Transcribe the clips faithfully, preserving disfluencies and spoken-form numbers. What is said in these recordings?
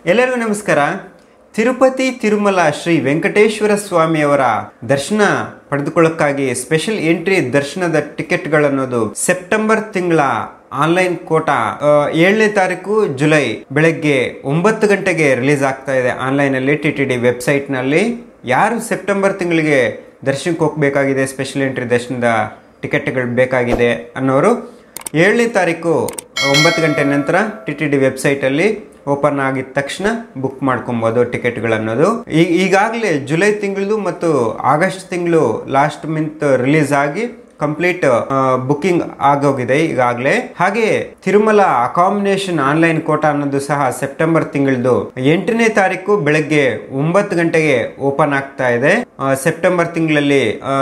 ಎಲ್ಲರಿಗೂ ನಮಸ್ಕಾರ. ತಿರುಪತಿ ತಿರುಮಲ ಶ್ರೀ ವೆಂಕಟೇಶ್ವರ ಸ್ವಾಮಿಯವರ ದರ್ಶನ ಪಡೆದುಕೊಳ್ಳಕ್ಕಾಗಿ ಸ್ಪೆಷಲ್ ಎಂಟ್ರಿ ದರ್ಶನದ ಟಿಕೆಟ್ಗಳು ಅನ್ನೋದು ಸೆಪ್ಟೆಂಬರ್ ತಿಂಗಳ ಆನ್ಲೈನ್ ಕೋಟಾ ಏಳನೇ ತಾರೀಕು ಜುಲೈ ಬೆಳಗ್ಗೆ ಒಂಬತ್ತು ಗಂಟೆಗೆ ರಿಲೀಸ್ ಆಗ್ತಾ ಇದೆ ಆನ್ಲೈನ್ ಅಲ್ಲಿ ಟಿ ಟಿ ಡಿ ವೆಬ್ಸೈಟ್ ನಲ್ಲಿ. ಯಾರು ಸೆಪ್ಟೆಂಬರ್ ತಿಂಗಳಿಗೆ ದರ್ಶನಕ್ಕೆ ಹೋಗಬೇಕಾಗಿದೆ, ಸ್ಪೆಷಲ್ ಎಂಟ್ರಿ ದರ್ಶನದ ಟಿಕೆಟ್ಗಳು ಬೇಕಾಗಿದೆ ಅನ್ನೋರು ಏಳನೇ ತಾರೀಕು ಒಂಬತ್ತು ಗಂಟೆ ನಂತರ ಟಿ ಟಿ ಡಿ ವೆಬ್ಸೈಟ್ ಅಲ್ಲಿ ಓಪನ್ ಆಗಿದ ತಕ್ಷಣ ಬುಕ್ ಮಾಡ್ಕೊಬಹುದು ಟಿಕೆಟ್ಗಳು ಅನ್ನೋದು. ಈಗಾಗಲೇ ಜುಲೈ ತಿಂಗಳು ಮತ್ತು ಆಗಸ್ಟ್ ತಿಂಗಳು ಲಾಸ್ಟ್ ಮಂತ್ ರಿಲೀಸ್ ಆಗಿ ಕಂಪ್ಲೀಟ್ ಬುಕಿಂಗ್ ಆಗೋಗಿದೆ ಈಗಾಗಲೇ. ಹಾಗೆ ತಿರುಮಲ ಅಕಾಮಿಡೇಷನ್ ಆನ್ಲೈನ್ ಕೋಟಾ ಅನ್ನೋದು ಸಹ ಸೆಪ್ಟೆಂಬರ್ ತಿಂಗಳದು ಎಂಟನೇ ತಾರೀಕು ಬೆಳಗ್ಗೆ ಒಂಬತ್ತು ಗಂಟೆಗೆ ಓಪನ್ ಆಗ್ತಾ ಇದೆ. ಸೆಪ್ಟೆಂಬರ್ ತಿಂಗಳಲ್ಲಿ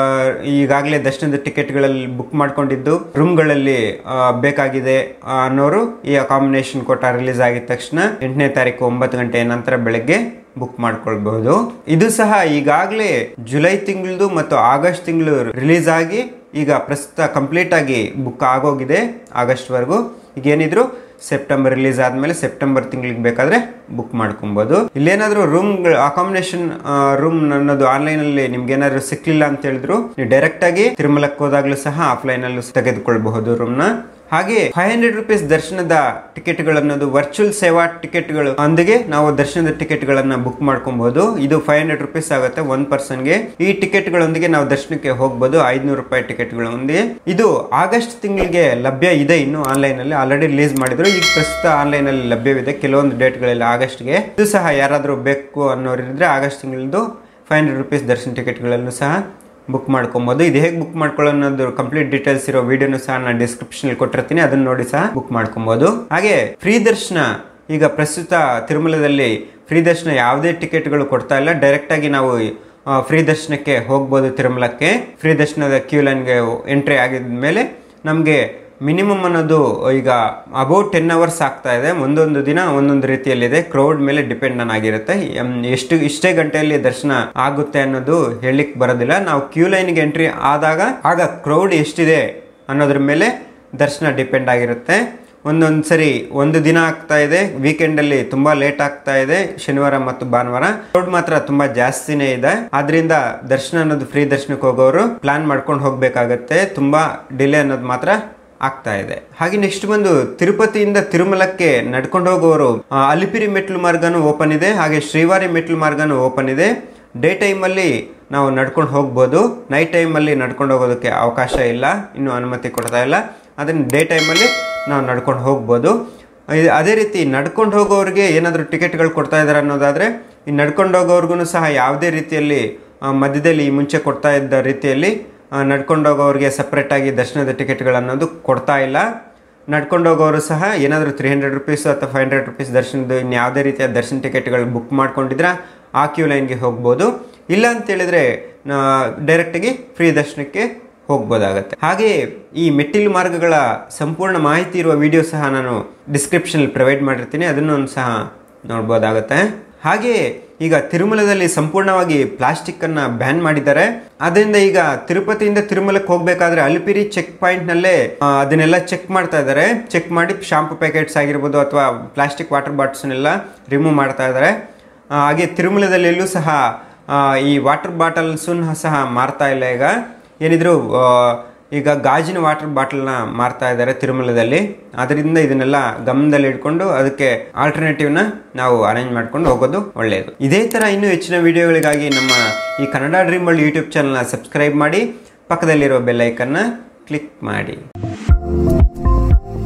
ಈಗಾಗಲೇ ದರ್ಶನದ ಟಿಕೆಟ್ಗಳಲ್ಲಿ ಬುಕ್ ಮಾಡ್ಕೊಂಡಿದ್ದು ರೂಮ್ಗಳಲ್ಲಿ ಬೇಕಾಗಿದೆ ಅನ್ನೋರು ಈ ಅಕಾಮಿಡೇಷನ್ ಕೋಟಾ ರಿಲೀಸ್ ಆಗಿದ ತಕ್ಷಣ ಎಂಟನೇ ತಾರೀಕು ಒಂಬತ್ತು ಗಂಟೆ ನಂತರ ಬೆಳಗ್ಗೆ ಬುಕ್ ಮಾಡ್ಕೊಳ್ಬಹುದು. ಇದು ಸಹ ಈಗಾಗಲೇ ಜುಲೈ ತಿಂಗಳದು ಮತ್ತು ಆಗಸ್ಟ್ ತಿಂಗಳು ರಿಲೀಸ್ ಆಗಿ ಈಗ ಪ್ರಸ್ತುತ ಕಂಪ್ಲೀಟ್ ಆಗಿ ಬುಕ್ ಆಗೋಗಿದೆ ಆಗಸ್ಟ್ ವರೆಗೂ. ಈಗ ಏನಿದ್ರು ಸೆಪ್ಟೆಂಬರ್ ರಿಲೀಸ್ ಆದ್ಮೇಲೆ ಸೆಪ್ಟೆಂಬರ್ ತಿಂಗಳಿಗೆ ಬೇಕಾದ್ರೆ ಬುಕ್ ಮಾಡ್ಕೊಬಹುದು. ಇಲ್ಲೇನಾದ್ರೂ ರೂಮ್ ಅಕಾಮಿಡೇಷನ್ ರೂಮ್ ಅನ್ನೋದು ಆನ್ಲೈನ್ ಅಲ್ಲಿ ನಿಮ್ಗೆ ಏನಾದ್ರು ಸಿಕ್ಲಿಲ್ಲ ಅಂತ ಹೇಳಿದ್ರು ನೀವು ಡೈರೆಕ್ಟ್ ಆಗಿ ತಿರುಮಲಕ್ಕೆ ಹೋದಾಗ್ಲೂ ಸಹ ಆಫ್ಲೈನ್ ಅಲ್ಲೂ ತೆಗೆದುಕೊಳ್ಬಹುದು ರೂಮ್ ನ. ಹಾಗೆ ಫೈವ್ ಹಂಡ್ರೆಡ್ ರುಪೀಸ್ ದರ್ಶನದ ಟಿಕೆಟ್ ಗಳನ್ನೋದು ವರ್ಚುವಲ್ ಸೇವಾ ಟಿಕೆಟ್ಗಳು ಒಂದಿಗೆ ನಾವು ದರ್ಶನದ ಟಿಕೆಟ್ ಗಳನ್ನ ಬುಕ್ ಮಾಡ್ಕೊಬಹುದು. ಇದು ಫೈವ್ ಹಂಡ್ರೆಡ್ ರುಪೀಸ್ ಆಗುತ್ತೆ ಒನ್ ಪರ್ಸನ್ಗೆ. ಈ ಟಿಕೆಟ್ ಗಳೊಂದಿಗೆ ನಾವು ದರ್ಶನಕ್ಕೆ ಹೋಗಬಹುದು ಐದ್ನೂರು ರೂಪಾಯಿ ಟಿಕೆಟ್ ಗಳೊಂದಿಗೆ. ಇದು ಆಗಸ್ಟ್ ತಿಂಗಳಿಗೆ ಲಭ್ಯ ಇದೆ. ಇನ್ನು ಆನ್ಲೈನ್ ಅಲ್ಲಿ ಆಲ್ರೆಡಿ ರಿಲೀಸ್ ಮಾಡಿದ್ರು, ಈಗ ಪ್ರಸ್ತುತ ಆನ್ಲೈನ್ ಅಲ್ಲಿ ಲಭ್ಯವಿದೆ ಕೆಲವೊಂದು ಡೇಟ್ ಗಳಲ್ಲಿ ಆಗಸ್ಟ್ಗೆ. ಇದು ಸಹ ಯಾರಾದ್ರೂ ಬೇಕು ಅನ್ನೋರಿದ್ರೆ ಆಗಸ್ಟ್ ತಿಂಗಳದು ಫೈವ್ ಹಂಡ್ರೆಡ್ ರುಪೀಸ್ ದರ್ಶನ ಟಿಕೆಟ್ ಗಳನ್ನು ಸಹ ಬುಕ್ ಮಾಡ್ಕೊಬಹುದು. ಇದು ಹೇಗೆ ಬುಕ್ ಮಾಡ್ಕೊಳ್ಳೋ ಅನ್ನೋದು ಕಂಪ್ಲೀಟ್ ಡೀಟೇಲ್ಸ್ ಇರೋ ವಿಡಿಯೋನು ಸಹ ನಾನು ಡಿಸ್ಕ್ರಿಪ್ಷನ್ ಅಲ್ಲಿ ಕೊಟ್ಟಿರ್ತೀನಿ, ಅದನ್ನ ನೋಡಿ ಸಹ ಬುಕ್ ಮಾಡ್ಕೊಬಹುದು. ಹಾಗೆ ಫ್ರೀ ದರ್ಶನ ಈಗ ಪ್ರಸ್ತುತ ತಿರುಮಲದಲ್ಲಿ ಫ್ರೀ ದರ್ಶನ ಯಾವುದೇ ಟಿಕೆಟ್ಗಳು ಕೊಡ್ತಾ ಇಲ್ಲ. ಡೈರೆಕ್ಟ್ ಆಗಿ ನಾವು ಫ್ರೀ ದರ್ಶನಕ್ಕೆ ಹೋಗ್ಬೋದು ತಿರುಮಲಕ್ಕೆ. ಫ್ರೀ ದರ್ಶನದ ಕ್ಯೂ ಲೈನ್ಗೆ ಎಂಟ್ರಿ ಆಗಿದ ಮೇಲೆ ನಮಗೆ ಮಿನಿಮಮ್ ಅನ್ನೋದು ಈಗ ಅಬೌಟ್ ಟೆನ್ ಅವರ್ಸ್ ಆಗ್ತಾ ಇದೆ. ಒಂದೊಂದು ದಿನ ಒಂದೊಂದು ರೀತಿಯಲ್ಲಿದೆ, ಕ್ರೌಡ್ ಮೇಲೆ ಡಿಪೆಂಡ್ ಆಗಿರುತ್ತೆ. ಎಷ್ಟು ಇಷ್ಟೇ ಗಂಟೆಯಲ್ಲಿ ದರ್ಶನ ಆಗುತ್ತೆ ಅನ್ನೋದು ಹೇಳಲಿಕ್ಕೆ ಬರೋದಿಲ್ಲ. ನಾವು ಕ್ಯೂ ಲೈನ್ಗೆ ಎಂಟ್ರಿ ಆದಾಗ ಆಗ ಕ್ರೌಡ್ ಎಷ್ಟಿದೆ ಅನ್ನೋದ್ರ ಮೇಲೆ ದರ್ಶನ ಡಿಪೆಂಡ್ ಆಗಿರುತ್ತೆ. ಒಂದೊಂದು ಸರಿ ಒಂದು ದಿನ ಆಗ್ತಾ ಇದೆ, ವೀಕೆಂಡ್ ಅಲ್ಲಿ ತುಂಬಾ ಲೇಟ್ ಆಗ್ತಾ ಇದೆ, ಶನಿವಾರ ಮತ್ತು ಭಾನುವಾರ ಕ್ರೌಡ್ ಮಾತ್ರ ತುಂಬಾ ಜಾಸ್ತಿನೇ ಇದೆ. ಆದ್ರಿಂದ ದರ್ಶನ ಅನ್ನೋದು ಫ್ರೀ ದರ್ಶನಕ್ಕೆ ಹೋಗೋರು ಪ್ಲಾನ್ ಮಾಡ್ಕೊಂಡು ಹೋಗ್ಬೇಕಾಗತ್ತೆ. ತುಂಬಾ ಡಿಲೇ ಅನ್ನೋದು ಮಾತ್ರ ಆಗ್ತಾ ಇದೆ. ಹಾಗೆ ನೆಕ್ಸ್ಟ್ ಬಂದು ತಿರುಪತಿಯಿಂದ ತಿರುಮಲಕ್ಕೆ ನಡ್ಕೊಂಡು ಹೋಗುವವರು ಅಲಿಪಿರಿ ಮೆಟ್ಲು ಮಾರ್ಗನೂ ಓಪನ್ ಇದೆ, ಹಾಗೆ ಶ್ರೀವಾರಿ ಮೆಟ್ಲು ಮಾರ್ಗನೂ ಓಪನ್ ಇದೆ. ಡೇ ಟೈಮ್ ಅಲ್ಲಿ ನಾವು ನಡ್ಕೊಂಡು ಹೋಗ್ಬೋದು, ನೈಟ್ ಟೈಮ್ ಅಲ್ಲಿ ನಡ್ಕೊಂಡು ಹೋಗೋದಕ್ಕೆ ಅವಕಾಶ ಇಲ್ಲ, ಇನ್ನು ಅನುಮತಿ ಕೊಡ್ತಾ ಇಲ್ಲ. ಅದನ್ನ ಡೇ ಟೈಮ್ ಅಲ್ಲಿ ನಾವು ನಡ್ಕೊಂಡು ಹೋಗ್ಬೋದು. ಅದೇ ರೀತಿ ನಡ್ಕೊಂಡು ಹೋಗೋರಿಗೆ ಏನಾದರೂ ಟಿಕೆಟ್ಗಳು ಕೊಡ್ತಾ ಇದ್ದಾರೆ ಅನ್ನೋದಾದ್ರೆ ಈ ನಡ್ಕೊಂಡು ಹೋಗೋರ್ಗು ಸಹ ಯಾವುದೇ ರೀತಿಯಲ್ಲಿ ಮಧ್ಯದಲ್ಲಿ ಮುಂಚೆ ಕೊಡ್ತಾ ಇದ್ದ ರೀತಿಯಲ್ಲಿ ನಡ್ಕೊಂಡು ಹೋಗೋರಿಗೆ ಸಪ್ರೇಟ್ ಆಗಿ ದರ್ಶನದ ಟಿಕೆಟ್ಗಳು ಅನ್ನೋದು ಕೊಡ್ತಾ ಇಲ್ಲ. ನಡ್ಕೊಂಡು ಹೋಗೋರು ಸಹ ಏನಾದರೂ ತ್ರೀ ಹಂಡ್ರೆಡ್ ರುಪೀಸ್ ಅಥವಾ ಫೈವ್ ಹಂಡ್ರೆಡ್ ರುಪೀಸ್ ದರ್ಶನದ ಇನ್ನು ಯಾವುದೇ ರೀತಿಯ ದರ್ಶನ ಟಿಕೆಟ್ಗಳು ಬುಕ್ ಮಾಡ್ಕೊಂಡಿದ್ರೆ ಆ ಕ್ಯೂ ಲೈನ್ಗೆ ಹೋಗ್ಬೋದು. ಇಲ್ಲ ಅಂತ ಹೇಳಿದ್ರೆ ಡೈರೆಕ್ಟಾಗಿ ಫ್ರೀ ದರ್ಶನಕ್ಕೆ ಹೋಗ್ಬೋದಾಗತ್ತೆ. ಹಾಗೆ ಈ ಮೆಟ್ಟಿಲು ಮಾರ್ಗಗಳ ಸಂಪೂರ್ಣ ಮಾಹಿತಿ ಇರುವ ವಿಡಿಯೋ ಸಹ ನಾನು ಡಿಸ್ಕ್ರಿಪ್ಷನ್ ಪ್ರೊವೈಡ್ ಮಾಡಿರ್ತೀನಿ, ಅದನ್ನು ಸಹ ನೋಡ್ಬೋದಾಗತ್ತೆ. ಹಾಗೆ ಈಗ ತಿರುಮಲದಲ್ಲಿ ಸಂಪೂರ್ಣವಾಗಿ ಪ್ಲಾಸ್ಟಿಕ್ ಅನ್ನ ಬ್ಯಾನ್ ಮಾಡಿದ್ದಾರೆ. ಅದರಿಂದ ಈಗ ತಿರುಪತಿಯಿಂದ ತಿರುಮಲಕ್ಕೆ ಹೋಗ್ಬೇಕಾದ್ರೆ ಅಲಿಪಿರಿ ಚೆಕ್ ಪಾಯಿಂಟ್ ನಲ್ಲೇ ಅದನ್ನೆಲ್ಲ ಚೆಕ್ ಮಾಡ್ತಾ ಇದ್ದಾರೆ. ಚೆಕ್ ಮಾಡಿ ಶಾಂಪು ಪ್ಯಾಕೆಟ್ಸ್ ಆಗಿರ್ಬೋದು ಅಥವಾ ಪ್ಲಾಸ್ಟಿಕ್ ವಾಟರ್ ಬಾಟಲ್ಸ್ ಎಲ್ಲ ರಿಮೂವ್ ಮಾಡ್ತಾ ಇದ್ದಾರೆ. ಹಾಗೆ ತಿರುಮಲದಲ್ಲೆಲ್ಲೂ ಸಹ ಈ ವಾಟರ್ ಬಾಟಲ್ಸ್ ಸಹ ಮಾರ್ತಾ ಇಲ್ಲ. ಈಗ ಏನಿದ್ರು ಈಗ ಗಾಜಿನ ವಾಟರ್ ಬಾಟಲ್ನ ಮಾರ್ತಾ ಇದ್ದಾರೆ ತಿರುಮಲದಲ್ಲಿ. ಅದರಿಂದ ಇದನ್ನೆಲ್ಲ ಗಮನದಲ್ಲಿ ಇಟ್ಕೊಂಡು ಅದಕ್ಕೆ ಆಲ್ಟರ್ನೇಟಿವ್ನ ನಾವು ಅರೇಂಜ್ ಮಾಡ್ಕೊಂಡು ಹೋಗೋದು ಒಳ್ಳೆಯದು. ಇದೇ ತರ ಇನ್ನೂ ಹೆಚ್ಚಿನ ವಿಡಿಯೋಗಳಿಗಾಗಿ ನಮ್ಮ ಈ ಕನ್ನಡ ಡ್ರೀಮ್ ವರ್ಲ್ಡ್ ಯೂಟ್ಯೂಬ್ ಚಾನಲ್ನ ಸಬ್ಸ್ಕ್ರೈಬ್ ಮಾಡಿ, ಪಕ್ಕದಲ್ಲಿರೋ ಬೆಲ್ ಐಕನ್ನ ಕ್ಲಿಕ್ ಮಾಡಿ.